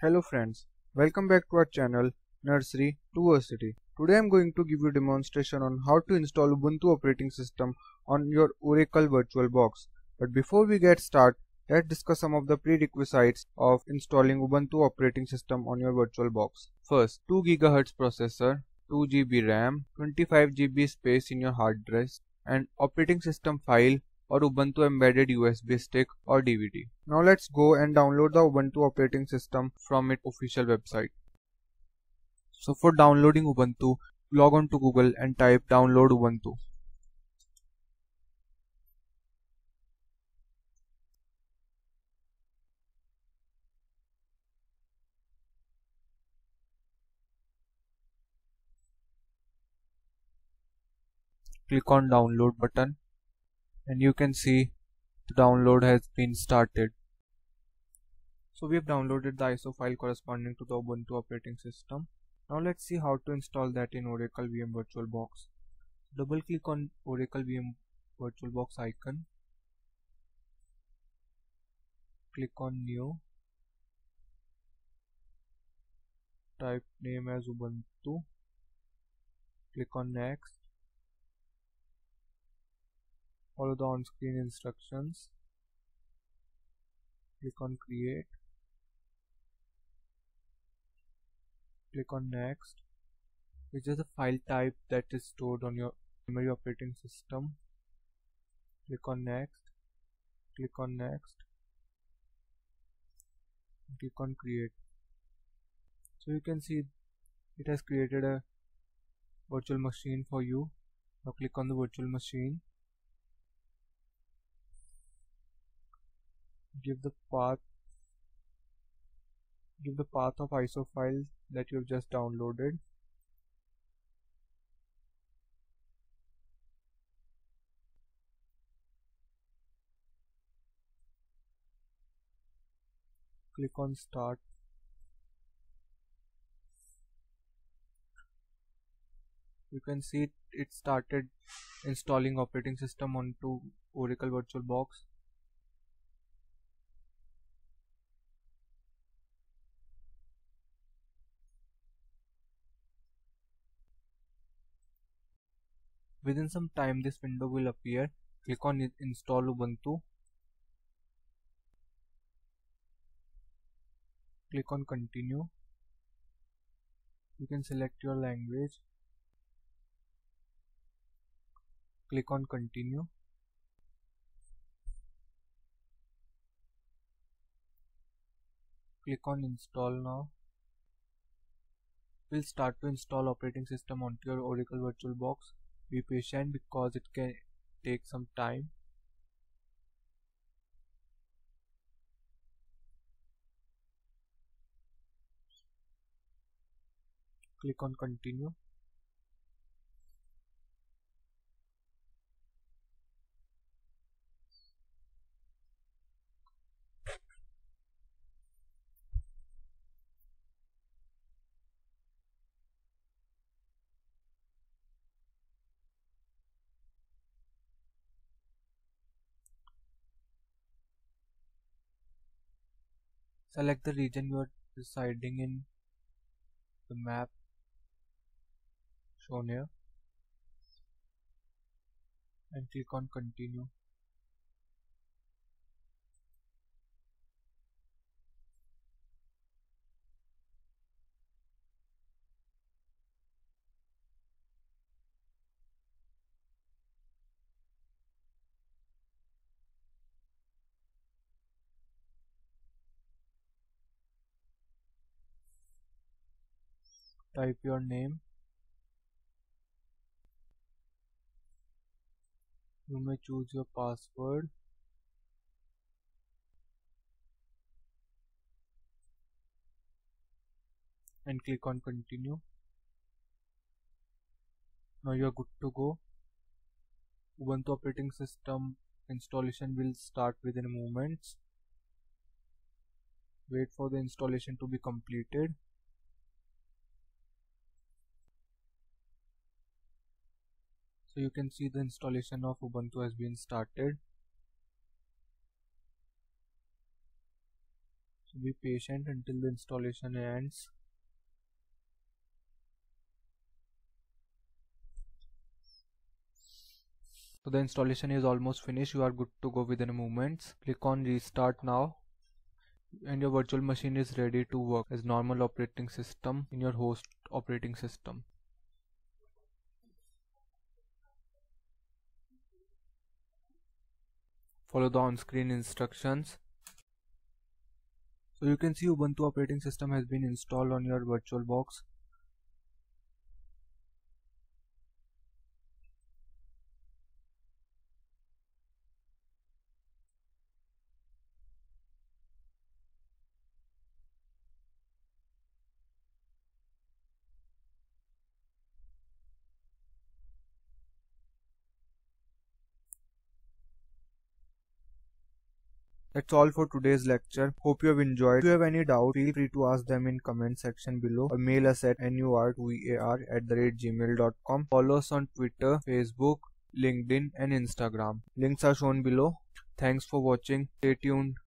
Hello friends, welcome back to our channel Nursery to Versity. Today I am going to give you a demonstration on how to install Ubuntu operating system on your Oracle VirtualBox. But before we get started, let's discuss some of the prerequisites of installing Ubuntu operating system on your VirtualBox. First, 2 GHz processor, 2 GB RAM, 25 GB space in your hard disk, and operating system file or Ubuntu embedded USB stick or DVD. Now let's go and download the Ubuntu operating system from its official website. So for downloading Ubuntu, log on to Google and type download Ubuntu. Click on download button and you can see the download has been started. So we have downloaded the ISO file corresponding to the Ubuntu operating system. Now let's see how to install that in Oracle VM VirtualBox. Double click on Oracle VM VirtualBox icon. Click on new. Type name as Ubuntu. Click on next. Follow the on-screen instructions. Click on create. Click on next, which is the file type that is stored on your primary operating system. Click on next. Click on next. Click on create. So you can see it has created a virtual machine for you. Now click on the virtual machine. Give the path of ISO file that you have just downloaded. Click on start. You can see it started installing operating system onto Oracle VirtualBox. Within some time this window will appear. Click on install Ubuntu. Click on continue. You can select your language. Click on continue. Click on install now. We'll start to install operating system onto your Oracle VirtualBox. Be patient because it can take some time. Click on continue. Select the region you are residing in the map shown here and click on continue. Type your name. You may choose your password. And click on continue. Now you are good to go. Ubuntu operating system installation will start within moments. Wait for the installation to be completed. So you can see the installation of Ubuntu has been started. So be patient until the installation ends. So the installation is almost finished. You are good to go within moments. Click on restart now and your virtual machine is ready to work as normal operating system in your host operating system. Follow the on-screen instructions. So you can see Ubuntu operating system has been installed on your VirtualBox. That's all for today's lecture. Hope you have enjoyed. If you have any doubt, feel free to ask them in comment section below or mail us at nur2er@gmail.com. Follow us on Twitter, Facebook, LinkedIn and Instagram. Links are shown below. Thanks for watching. Stay tuned.